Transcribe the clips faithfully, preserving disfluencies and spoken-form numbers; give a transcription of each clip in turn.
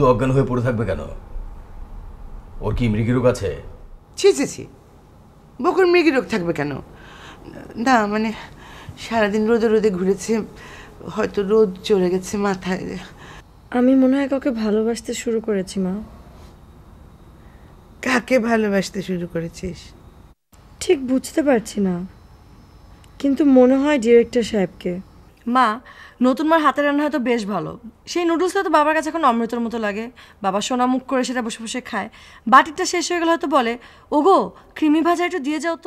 অজ্ঞান হয়ে পড়ে থাকবে কেন? ওর কি মৃগীরোগ আছে? ছি ছি ছি, বকুর মৃগীরোগ থাকবে কেন? না মানে সারাদিন রোদে রোদে ঘুরেছে, হয়তো রোদ চলে গেছে মাথায়। আমি মনে হয় কাউকে ভালোবাসতে শুরু করেছি মা। কাকে ভালোবাসতে শুরু করেছিস? ঠিক বুঝতে পারছি না, কিন্তু মনে হয় ডিরেক্টর সাহেবকে। মা, নতুন মার হাতের রান্না হয়তো বেশ ভালো। সেই নুডলসটা তো বাবার কাছে এখন অমৃতের মতো লাগে। বাবা সোনা মুখ করে সেটা বসে বসে খায়। বাটিটা শেষ হয়ে গেলে হয়তো বলে, ওগো ক্রিমি ভাজা একটু দিয়ে যাও তো।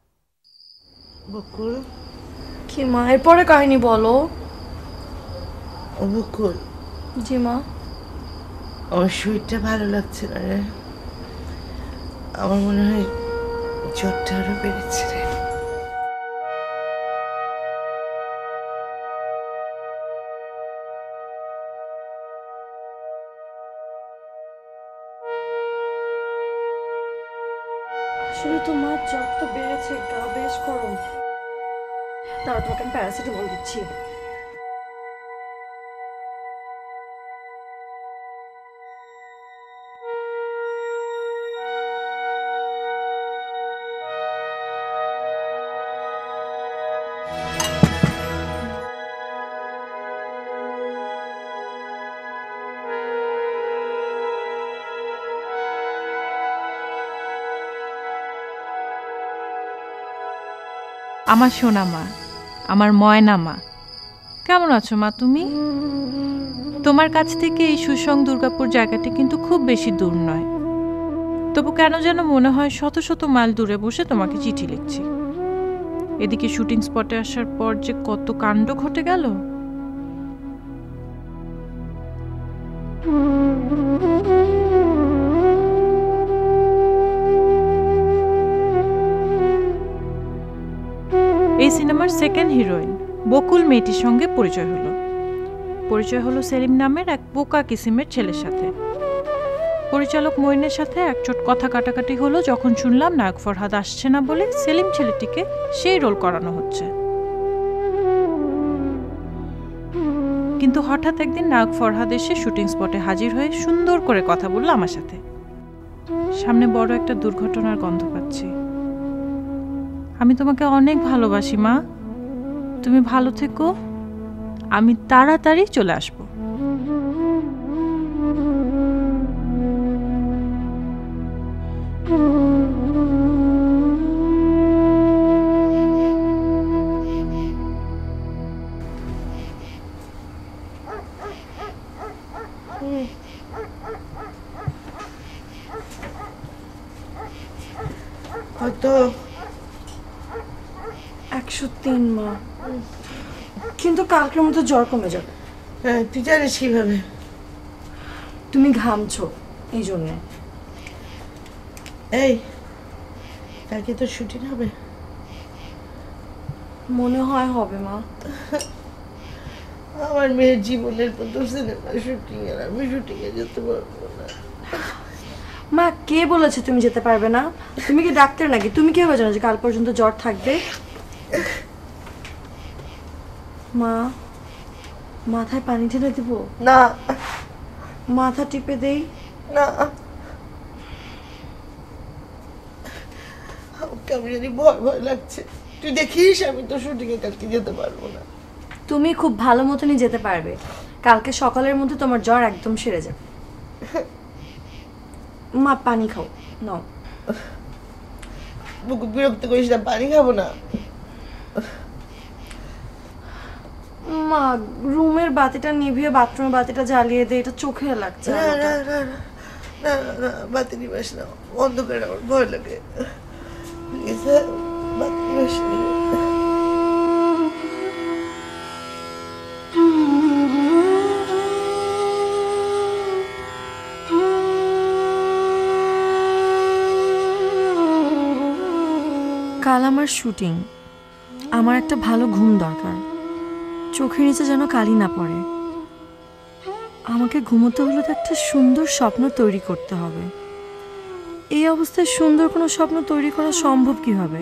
বকুল, কি মা, এরপরে কাহিনী বলো। ও বকুল। জি মা। আমার শরীরটা ভালো লাগছে না রে, আমার মনে হয় জ্বরটা আরো বেড়েছে রে। আসলে তো মা জ্বর তো বেড়েছে, গা বেশ গরম। তারা তোমাকে আমি প্যারাসিটামল দিচ্ছি। আমার সোনা মা, আমার ময়না মা, কেমন আছো মা তুমি? তোমার কাছ থেকে এই সুসং দুর্গাপুর জায়গাটি কিন্তু খুব বেশি দূর নয়, তবু কেন যেন মনে হয় শত শত মাইল দূরে বসে তোমাকে চিঠি লিখছি। এদিকে শুটিং স্পটে আসার পর যে কত কাণ্ড ঘটে গেল। এই সিনেমার সেকেন্ড হিরোইন বকুল মেয়েটির সঙ্গে পরিচয় হলো। পরিচয় হলো সেলিম নামের এক বোকা কিসিমের ছেলের সাথে। পরিচালক মইনের সাথে একচোট কথা কাটাকাটি হলো যখন শুনলাম নায়ক ফরহাদ আসছে না বলে সেলিম ছেলেটিকে সেই রোল করানো হচ্ছে। কিন্তু হঠাৎ একদিন নায়ক ফরহাদ এসে শুটিং স্পটে হাজির হয়ে সুন্দর করে কথা বলল আমার সাথে। সামনে বড় একটা দুর্ঘটনার গন্ধ পাচ্ছি। আমি তোমাকে অনেক ভালোবাসি মা, তুমি ভালো থেকো, আমি তাড়াতাড়ি চলে আসবো। হয়তো একশো তিন মা, কিন্তু কালকের মতো জ্বর কমে যাবে। হ্যাঁ, তুই জানিস কিভাবে? তুমি ঘামছো এই জন্যে। এই কালকে তো শুটিং হবে? মনে হয় হবে মা। আমার মেয়ের জীবনের প্রথম সিনেমা শুটিং, এর আমি শুটিং এ যেতে পারবো না। মা, কে বলেছে তুমি যেতে পারবে না? তুমি কি ডাক্তার নাকি? তুমি কিভাবে জানো যে কাল পর্যন্ত জ্বর থাকবে? মা, মাথায় পানি ঢেলে দিব? না। মাথা টিপে দেই? না, কেমন জানি ভয় ভয় লাগছে। তুই দেখিস আমি তো শুটিং এ কালকে যেতে পারবো না। তুমি খুব ভালো মতনই যেতে পারবে। কালকে সকালের মধ্যে তোমার জ্বর একদম সেরে যাবে। মা, পানি খাও নাও। বুকু বিরক্ত করিস না, পানি খাবো না। মা, রুমের বাতিটা নিভিয়ে বাথরুমের বাতিটা জ্বালিয়ে দে, এটা চোখে লাগছে। না না না না না, বাতি নিবাস না, অন্ধকার আমার ভয় লাগে। প্লিজ বাতি নিবাস নি। কাল আমার শুটিং, আমার একটা ভালো ঘুম দরকার। চোখের নিচে যেন কালি না পড়ে। আমাকে ঘুমোতে হলে তো একটা সুন্দর স্বপ্ন তৈরি করতে হবে। এই অবস্থায় সুন্দর কোনো স্বপ্ন তৈরি করা সম্ভব কিভাবে?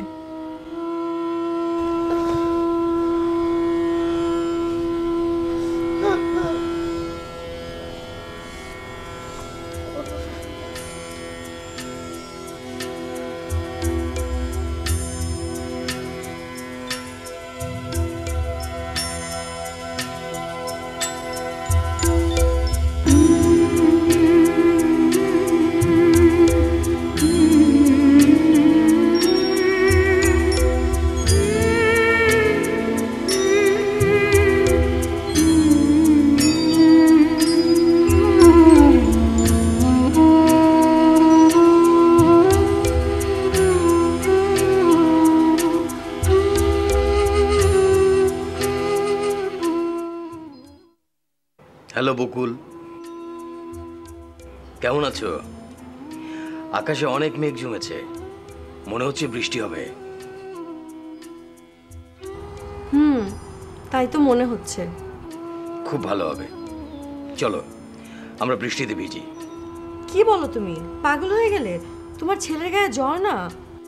বকুল, কেমন আছো? আকাশে অনেক মেঘ জমেছে, মনে হচ্ছে বৃষ্টি হবে। হুম, তাই তো মনে হচ্ছে। খুব ভালো হবে, চলো আমরা বৃষ্টিতে ভিজি। কি বলো তুমি? পাগল হয়ে গেলে? তোমার ছেলের গায়ে জ্বর না?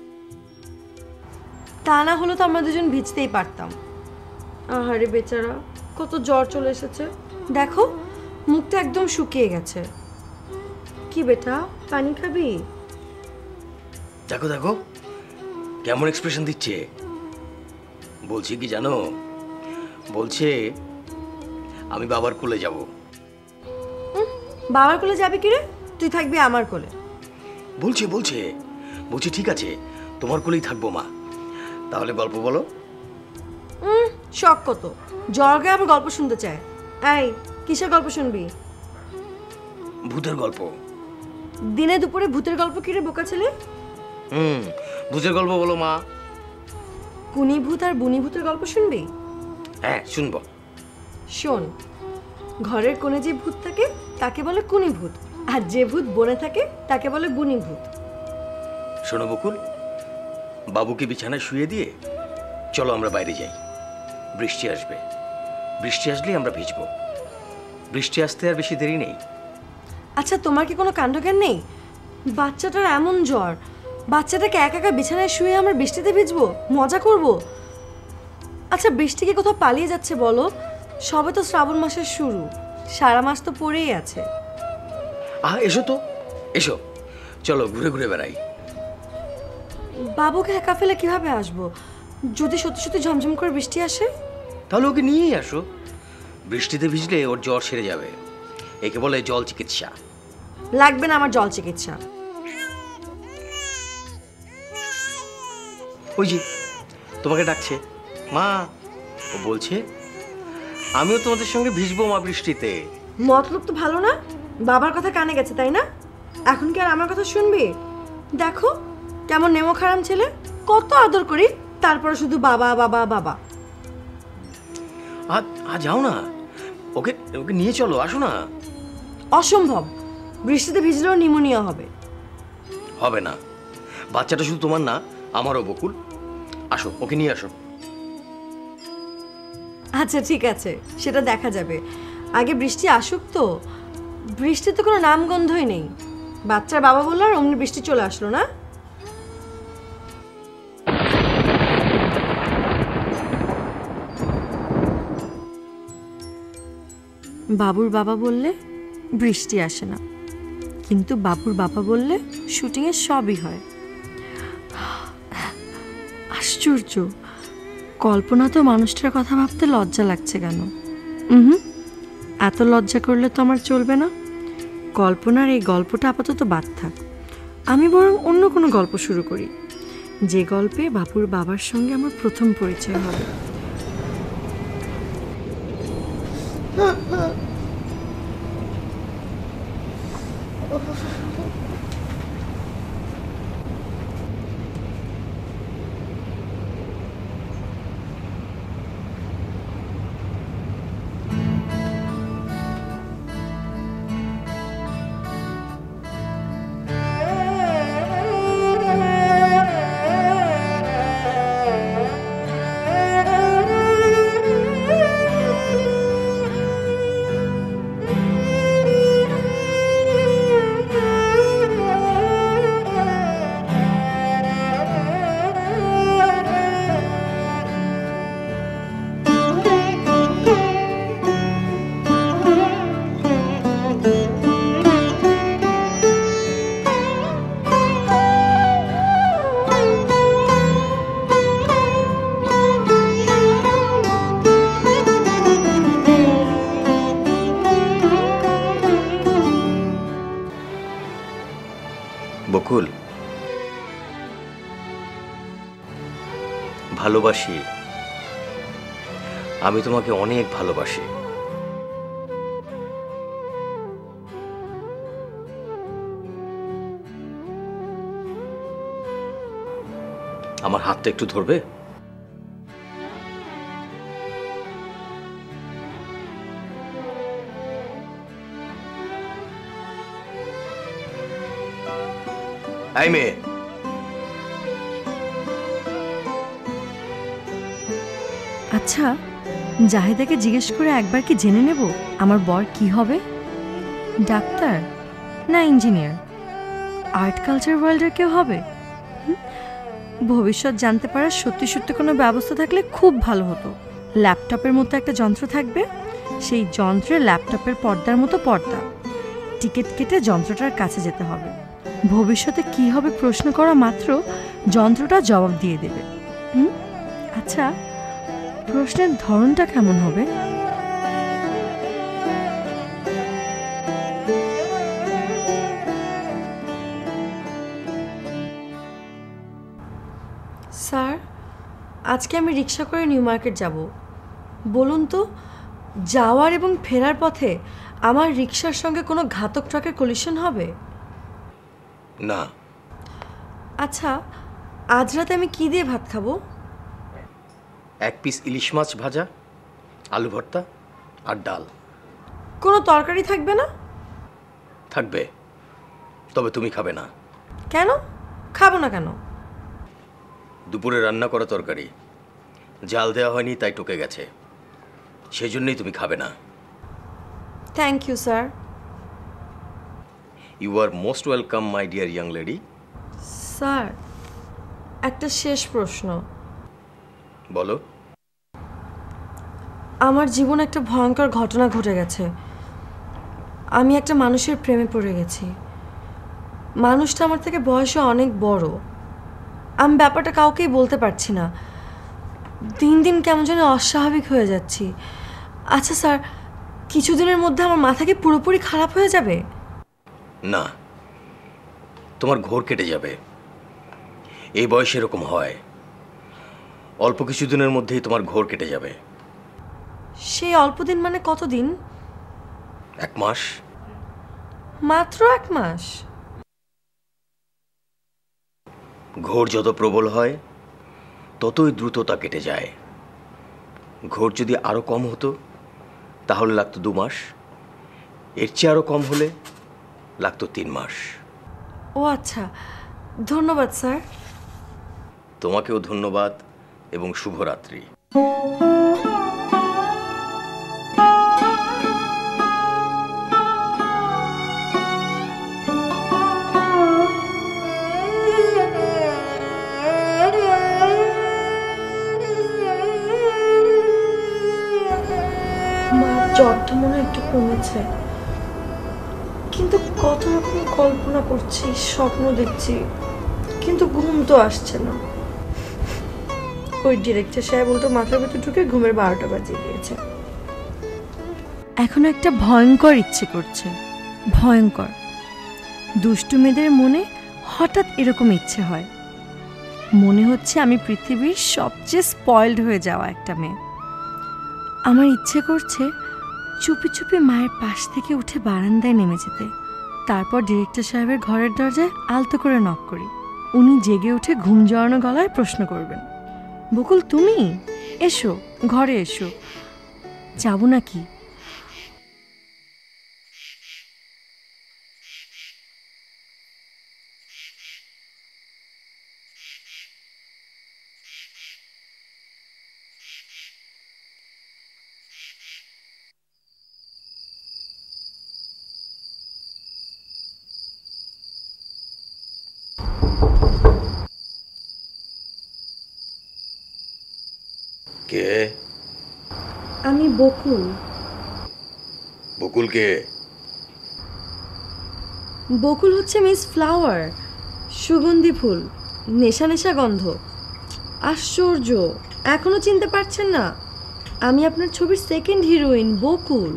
তা না হলে তো আমরা দুজন ভিজতেই পারতাম। আহারে বেচারা, কত জ্বর চলে এসেছে। দেখো মুখটা একদম শুকিয়ে গেছে। কি বেটা, পানি খাবি? দেখো দেখো কেমন এক্সপ্রেশন দিচ্ছে। বলছি কি জানো, বলছে আমি বাবার কোলে যাব। বাবার কোলে যাবি কি রে? তুই থাকবি আমার কোলে। বলছে বলছে বলছি ঠিক আছে, তোমার কোলেই থাকবো মা। তাহলে গল্প বলো। হুম, শখ কত, জ্বর গায়ে আবার গল্প শুনতে চায়। এই, কিসের গল্প শুনবি? ভূতের গল্প। দিনে দুপুরে ভূতের গল্প কি রে বোকা ছেলে? হুম, ভূতের গল্প বলো মা। কুনি ভূত আর বুনি ভূতের গল্প শুনবি? হ্যাঁ শুনবো। শোন, ঘরের কোণে যে ভূত থাকে তাকে বলে কুনি ভূত, আর যে ভূত বনে থাকে তাকে বলে বুনি ভূত। শোনো বকুল, বাবুকে বিছানায় শুয়ে দিয়ে চলো আমরা বাইরে যাই। বৃষ্টি আসবে, বৃষ্টি আসলেই আমরা ভিজবো। বৃষ্টি আসতে আর বেশি দেরি নেই। আচ্ছা, তোমার কি কোনো কাণ্ডজ্ঞান নেই? বাচ্চাটার এমন জ্বর, বাচ্চাটাকে একা একা বিছানায় শুয়ে আমরা বৃষ্টিতে ভিজবো, মজা করব? আচ্ছা, বৃষ্টি কি কোথাও পালিয়ে যাচ্ছে বলো? সবে তো শ্রাবণ মাসের শুরু, সারা মাস তো পড়েই আছে। আহ এসো তো, এসো, চলো ঘুরে ঘুরে বেড়াই। বাবুকে একা ফেলে কিভাবে আসবো? যদি সত্যি সত্যি ঝমঝম করে বৃষ্টি আসে? তাহলে ওকে নিয়েই আসো। বৃষ্টিতে ভিজলে ওর জ্বর সেরে যাবে। একে বলে জল চিকিৎসা। লাগবে না আমার জল চিকিৎসা। ওই যে তোমাকে ডাকছে মা, ও বলছে আমিও তোমাদের সঙ্গে ভিজবো মা বৃষ্টিতে। মতলব তো ভালো না? বাবার কথা কানে গেছে তাই না? এখন কি আর আমার কথা শুনবি? দেখো কেমন নেমো খারাম ছেলে, কত আদর করি তারপরে শুধু বাবা বাবা বাবা। আজ আজ যাও না, ওকে ওকে নিয়ে চলো, আসো না। অসম্ভব, বৃষ্টিতে ভিজলেও নিউমোনিয়া হবে। হবে না, বাচ্চাটা শুধু তোমার না, আমারও বকুল। আসো, ওকে নিয়ে আসো। আচ্ছা ঠিক আছে, সেটা দেখা যাবে। আগে বৃষ্টি আসুক তো। বৃষ্টির তো কোনো নামগন্ধই নেই। বাচ্চার বাবা বললো আর অমনি বৃষ্টি চলে আসলো না? বাবুর বাবা বললে বৃষ্টি আসে না, কিন্তু বাবুর বাবা বললে শুটিংয়ে সবই হয়। আশ্চর্য, কল্পনা তো মানুষটার কথা ভাবতে লজ্জা লাগছে কেন? হুম, এত লজ্জা করলে তো আমার চলবে না। কল্পনার এই গল্পটা আপাতত বাদ থাক, আমি বরং অন্য কোনো গল্প শুরু করি, যে গল্পে বাবুর বাবার সঙ্গে আমার প্রথম পরিচয় হবে। বকুল, ভালোবাসি, আমি তোমাকে অনেক ভালোবাসি। আমার হাতটা একটু ধরবে? এই মেয়ে, আচ্ছা, জাহিদাকে জিজ্ঞেস করে একবার কি জেনে নেব আমার বর কি হবে? ডাক্তার না ইঞ্জিনিয়ার? আর্ট কালচার ওয়ার্ল্ডের কেউ হবে? হুম? ভবিষ্যৎ জানতে পারার সত্যি সত্যি কোনো ব্যবস্থা থাকলে খুব ভালো হতো। ল্যাপটপের মতো একটা যন্ত্র থাকবে, সেই যন্ত্রে ল্যাপটপের পর্দার মতো পর্দা, টিকিট কেটে যন্ত্রটার কাছে যেতে হবে। ভবিষ্যতে কি হবে প্রশ্ন করা মাত্র যন্ত্রটা জবাব দিয়ে দেবে। হুম? আচ্ছা, প্রশ্নের ধরনটা কেমন হবে? স্যার, আজকে আমি রিক্সা করে নিউ মার্কেট যাব। বলুন তো, যাওয়ার এবং ফেরার পথে আমার রিক্সার সঙ্গে কোনো ঘাতক ট্রাকের কলিশন হবে? না। আচ্ছা, আজ রাতে আমি কি দিয়ে ভাত খাবো? এক পিস ইলিশ মাছ ভাজা, আলু ভর্তা আর ডাল। কোনো তরকারি থাকবে না? থাকবে, তবে তুমি খাবে না। কেন খাবো না কেন? দুপুরে রান্না করা তরকারি জাল দেওয়া হয়নি, তাই টকে গেছে, সেই জন্যই তুমি খাবে না। Thank you sir. You are most welcome my dear young lady. Sir, একটা শেষ প্রশ্ন। বলো। আমার জীবনে একটা ভয়ঙ্কর ঘটনা ঘটে গেছে। আমি একটা মানুষের প্রেমে পড়ে গেছি। মানুষটা আমার থেকে বয়সে অনেক বড়। আমি ব্যাপারটা কাউকেই বলতে পারছি না। দিন দিন কেমন যেন অস্বাভাবিক হয়ে যাচ্ছি। আচ্ছা স্যার, কিছুদিনের মধ্যে আমার মাথা কি পুরোপুরি খারাপ হয়ে যাবে? না, তোমার ঘোর কেটে যাবে। এই বয়সে এরকম হয়, অল্প কিছুদিনের মধ্যেই তোমার ঘোর কেটে যাবে। সেই অল্প দিন মানে কতদিন? এক মাস। মাত্র এক মাস? ঘোর যত প্রবল হয় ততই দ্রুত তা কেটে যায়। ঘোর যদি আরো কম হতো তাহলে লাগতো দু মাস, এর চেয়ে আরো কম হলে লাগতো তিন মাস। ও আচ্ছা, ধন্যবাদ স্যার। তোমাকেও ধন্যবাদ এবং শুভরাত্রি। মার জ্বর তো মনে হয় একটু কমেছে, কিন্তু কত রকম কল্পনা করছি, স্বপ্ন দেখছি, কিন্তু ঘুম তো আসছে না। ওই ডিরেক্টর সাহেব উল্টো মাথার ভেতর ঢুকে ঘুমের বারোটা বাজিয়ে দিয়েছে। এখন একটা ভয়ঙ্কর ইচ্ছে করছে, ভয়ঙ্কর। দুষ্টু মেয়েদের মনে হঠাৎ এরকম ইচ্ছে হয়। মনে হচ্ছে আমি পৃথিবীর সবচেয়ে স্পয়েলড হয়ে যাওয়া একটা মেয়ে। আমার ইচ্ছে করছে চুপি চুপি মায়ের পাশ থেকে উঠে বারান্দায় নেমে যেতে, তারপর ডিরেক্টর সাহেবের ঘরের দরজায় আলতো করে নক করি। উনি জেগে উঠে ঘুম জড়ানো গলায় প্রশ্ন করবেন, বকুল তুমি? এসো, ঘরে এসো। যাবো নাকি? কে? আমি বকুল। বকুল কে? বকুল হচ্ছে মিস ফ্লাওয়ার, সুগন্ধি ফুল, নেশা নেশা গন্ধ। আশ্চর্য, এখনো চিনতে পারছেন না? আমি আপনার ছবির সেকেন্ড হিরোইন বকুল।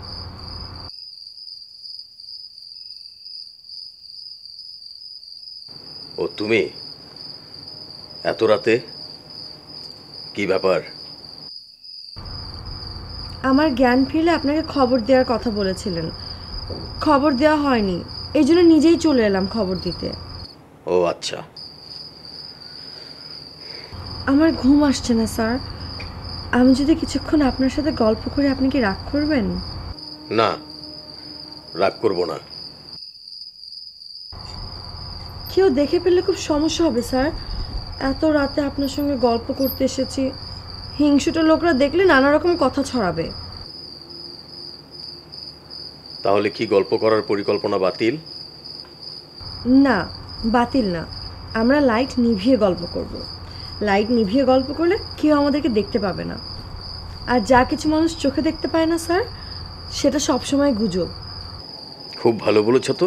ও তুমি? এত রাতে কি ব্যাপার? আমার জ্ঞান ফিরলে আপনাকে খবর দেওয়ার কথা বলেছিলেন, খবর দেওয়া হয়নি, এই জন্য নিজেই চলে এলাম খবর দিতে। ও আচ্ছা। আমার ঘুম আসছে না স্যার। আমি যদি কিছুক্ষণ আপনার সাথে গল্প করে, আপনি কি রাগ করবেন? না, রাগ করব না। কি কেউ দেখে ফেললে খুব সমস্যা হবে স্যার। এত রাতে আপনার সঙ্গে গল্প করতে এসেছি, হিংসুটো লোকরা দেখলে নানা রকম কথা ছড়াবে। তাহলে কি গল্প করার পরিকল্পনা বাতিল? না, বাতিল না। আমরা লাইট নিভিয়ে গল্প করব। লাইট নিভিয়ে গল্প করলে কেউ আমাদেরকে দেখতে পাবে না। আর যা কিছু মানুষ চোখে দেখতে পায় না স্যার, সেটা সবসময় গুজব। খুব ভালো বলেছ তো,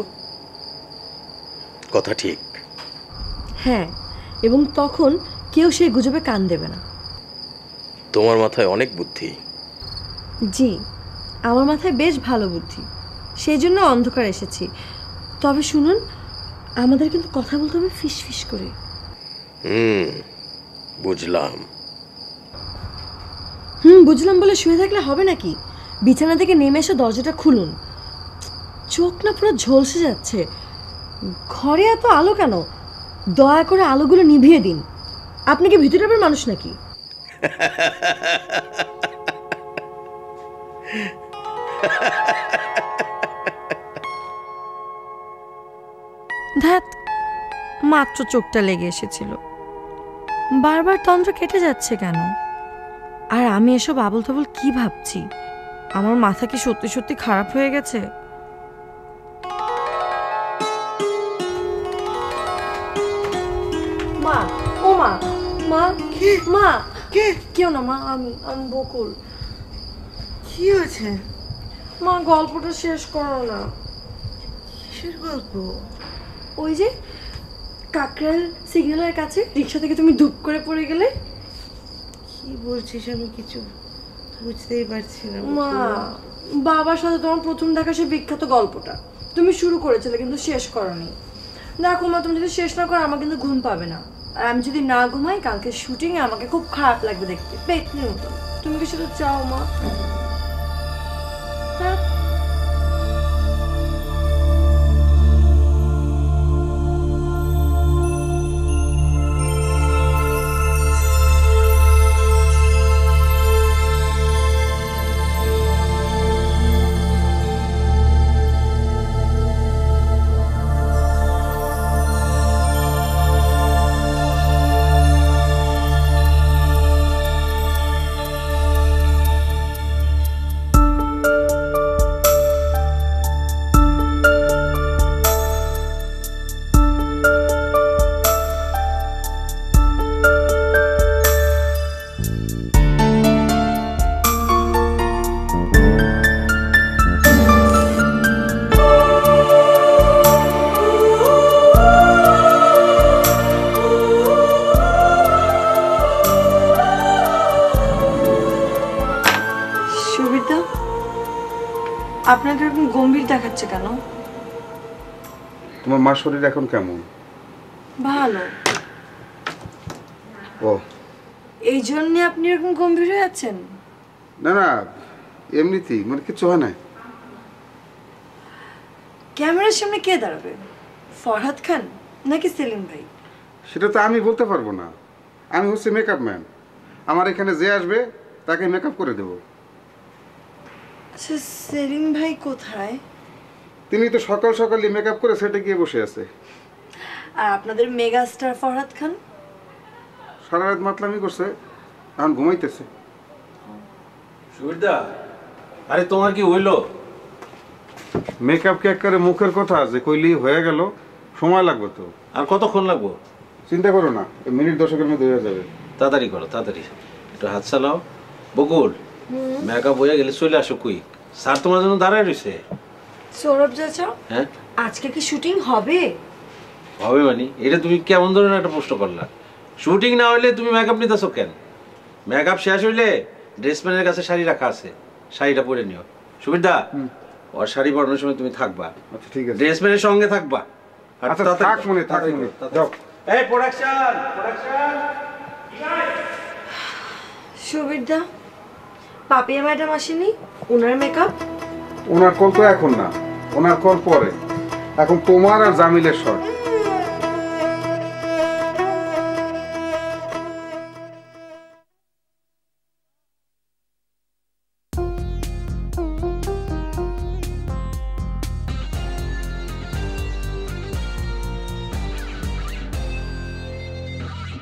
কথা ঠিক। হ্যাঁ, এবং তখন কেউ সেই গুজবে কান দেবে না। তোমার মাথায় অনেক বুদ্ধি। জি, আমার মাথায় বেশ ভালো বুদ্ধি, সেই জন্য অন্ধকার এসেছি। তবে শুনুন, আমাদের কিন্তু কথা বলতে হবে ফিস ফিস করে। হুম, বুঝলাম। হুম বুঝলাম বলে শুয়ে থাকলে হবে নাকি? বিছানা থেকে নেমে এসে দরজাটা খুলুন। চোখ না পুরো ঝলসে যাচ্ছে। ঘরে এত আলো কেন? দয়া করে আলোগুলো নিভিয়ে দিন। আপনি কি ভিতরে আবার মানুষ নাকি? ধ্যাত, মাত্র চোখটা লেগে এসেছিল, বারবার তন্দ্র কেটে যাচ্ছে কেন? আর আমি এসব আবল তাবল কি ভাবছি? আমার মাথা কি সত্যি সত্যি খারাপ হয়ে গেছে? মা, ও মা, মা, কে? মা, কে? কেউ না মা, আমি আমি বকুল। কি হয়েছে? মা, গল্পটা শেষ করো না। কিসের গল্প? ওই যে কাকরাল সিগন্যালের কাছে রিক্সা থেকে তুমি ধুপ করে পড়ে গেলে। কি বলছিস? আমি কিছু বুঝতেই পারছি না। মা, বাবার সাথে তোমার প্রথম দেখা সে বিখ্যাত গল্পটা তুমি শুরু করেছিলে কিন্তু শেষ করনি। দেখো মা, তুমি যদি শেষ না করো আমার কিন্তু ঘুম পাবে না। আর আমি যদি না ঘুমাই কালকে শুটিংয়ে আমাকে খুব খারাপ লাগবে দেখতে, পেতনির মতো। তুমি কি সেটা চাও মা? হ্যাঁ। আপনাকে এরকম গম্ভীর দেখাচ্ছে কেন? তোমার মার শরীর এখন কেমন? ভালো। ও, এই জন্য আপনি এরকম গম্ভীর হয়ে আছেন? না না, এমনিতেই, মানে কিছু হয় না। ক্যামেরার সামনে কে দাঁড়াবে? ফরহাদ খান নাকি সেলিম ভাই? সেটা তো আমি বলতে পারবো না। আমি হচ্ছে মেকআপ ম্যান। আমার এখানে যে আসবে তাকে মেকআপ করে দেব। আচ্ছা, সেলিম ভাই কোথায়? তিনি তো সকাল সকালই মেকআপ করে সেটে গিয়ে বসে আছে। আর আপনাদের মেগা স্টার ফরহাদ খান? সারা রাত মাতলামি করছে, এখন ঘুমাইতেছে। সুবিধা, আরে তোমার কি হইলো? মেকআপ কে করে মুখের কথা আছে, কইলি হয়ে গেল, সময় লাগবে তো। আর কতক্ষণ লাগবো? চিন্তা করো না, এই মিনিট দশকের মধ্যে হয়ে যাবে। তাড়াতাড়ি করো, তাড়াতাড়ি একটু হাত চালাও। বকুল, মেকআপ হয়ে গেলে চলে আসো কুইক। স্যার তোমার জন্য দাঁড়ায় রয়েছে। সৌরভ চাচা, হ্যাঁ আজকে কি শুটিং হবে? হবে মানে? এটা তুমি কেমন ধরনের একটা প্রশ্ন করলা? শুটিং না হইলে তুমি মেকআপ নিতেছো কেন? মেকআপ শেষ হইলে ড্রেসম্যানের কাছে শাড়ি রাখা আছে, শাড়িটা পরে নিও। সুবিধা, ওর শাড়ি পরানোর সময় তুমি থাকবা। আচ্ছা ঠিক আছে। ড্রেসম্যানের সঙ্গে থাকবা। আর আচ্ছা, তাড়াতাড়ি থাক করো, মনে, থাক তাড়াতাড়ি মনে। করো, তাড়াতাড়ি। যাও। এই প্রোডাকশন, প্রোডাকশন। সুবিধা, পাপিয়া ম্যাডাম আসেনি? ওনার মেকআপ? ওনার কল তো এখন না, ওনার কল পরে। এখন তোমার আর জামিলের শট।